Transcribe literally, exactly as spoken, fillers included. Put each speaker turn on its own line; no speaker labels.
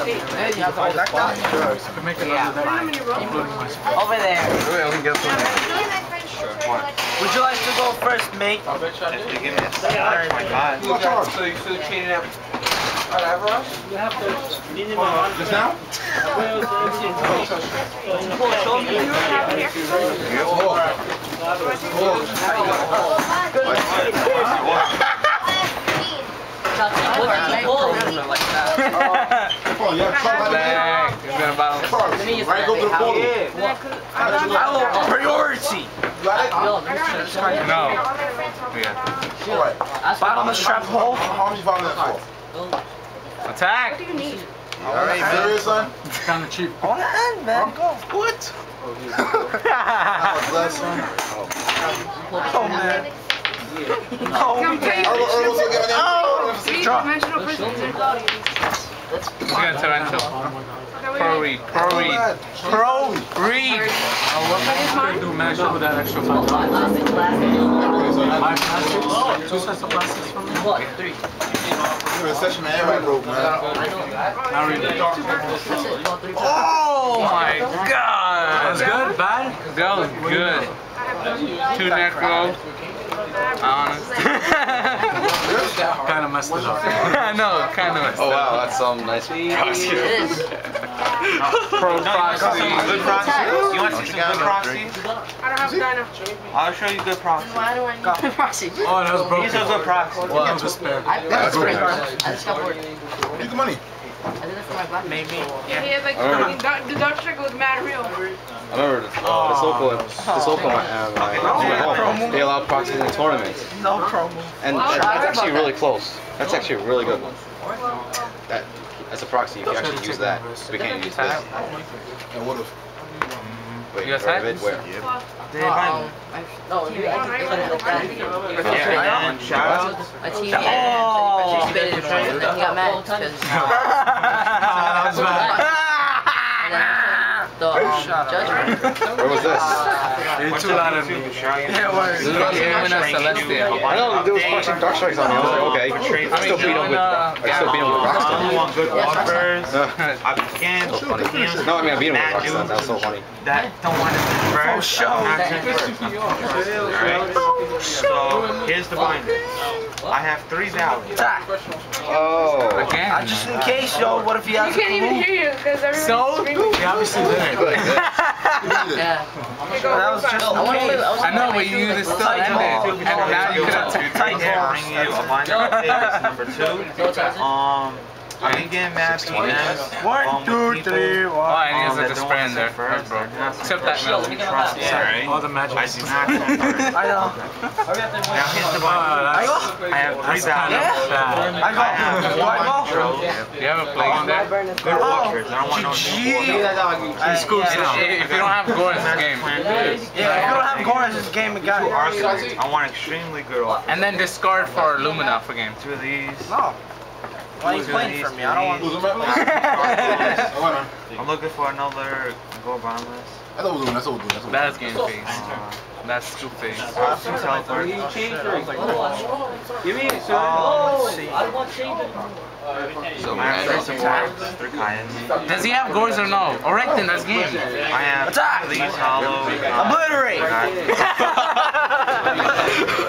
Hey, you have to hold that down?
Sure, I can make another deck, including myself.
Over there.
Really, I can get some.
Sure. Would you like to go first, mate?
I'll bet you I did. Give me a
Alright.
So you should have cheated out. You have to. Just now?
Priority!
No.
Bottomless trap hole.
How much you found that for?
Attack!
What do you need?
Alright, serious, son?
It's kind of cheap.
On the end, man. Go.
What? Bless, son.
Oh, man. Oh,
Come
man.
Oh,
Drop.
three-dimensional prisons in Claudia.
You got torrential. Pro read. Pro read.
Pro read.
I'm going to do mash up with that extra five dollars. Five plastics? Two sets of plastics for me?
What? Three.
You're a session man, right, bro, man.
Not really.
Oh my god!
That was good? Bad?
That was good. Two necro. Honest.
Kind of messed it up.
I know, kind of.
Oh wow, that's some nice proxy.
Pro proxy.
Good proxy. You want to see some good proxies?
I don't have dino.
I'll show you good proxy.
Why do I need proxy?
Oh, that was broken.
These are good proxies.
Well, that was spare.
That's
I
great.
just got bored.
Get the money.
I did it for my black.
Maybe.
Yeah, he had like fucking Dutch- the Dutch trick was mad real.
I remember this, uh, this local, this local uh, uh, they allow proxies in tournaments,
No promo.
and that's actually really close. That's actually a really good one. That as a proxy, if you actually use that, we can't use this.
And what if?
Wait,
You guys
where
had
it? Where?
Did they find me?
No, you I cut it like that.
Yeah, and shout out.
My team participated in it, and then he got mad because
That was bad.
the um, judgment.
Where was this?
You're too loud of me.
Yeah, word.
This is about game in a Celestia.
I know there was punching dark strikes on me. I was like, okay, I still beat him with, I still beat him with
I
Rockstar.
want good Whoppers.
Uh,
I began
so funny.
games
No, I mean I beat him with
mad
Rockstar.
dudes
That was so funny.
that don't want to be first.
Oh, show.
I'm not first. Alright. So here's the binder. I have three valleys.
Attack.
Oh.
Again.
Uh, just in case, yo, what if he
You
has a
can't even
clue?
hear you because everyone's
So?
screaming.
He obviously did it.
Yeah.
That was just in case.
I know, but you just still ended. And now you could have
I can bring you a binder update. Number two. Um. I didn't get mad P Ms.
One, two, three,
Oh,
one.
and he has like a spray in there. That's broke. Except that milk.
Alright.
All the magic.
I do not convert.
I know.
Now here's the
Oh,
binder.
that's,
I have three
that's kind of
valleys.
bad.
I go.
I have
Do I
one
go?
drove.
You have a plate in there?
Good Whoppers. I don't want no new Whoppers.
He scoops
If,
now.
if you don't have gore in this game.
Yeah, if you don't have Goran in this game, it got
Two
it.
arsenals. I want extremely good offers.
And then discard for Lumina for game.
Two of these.
No. Why are you playing for me? I don't want
Lose him, man.
I'm looking for another go boundless.
That's what we're doing. That's what we're doing.
That's game face. That's scoop face.
Uh, two teleport.
Give me it,
Um, let's see.
So
I have three supports, three Kayans.
Does he have gores or no? Alright then, that's game.
I have
Attack!
two of these hollow.
Obliterate!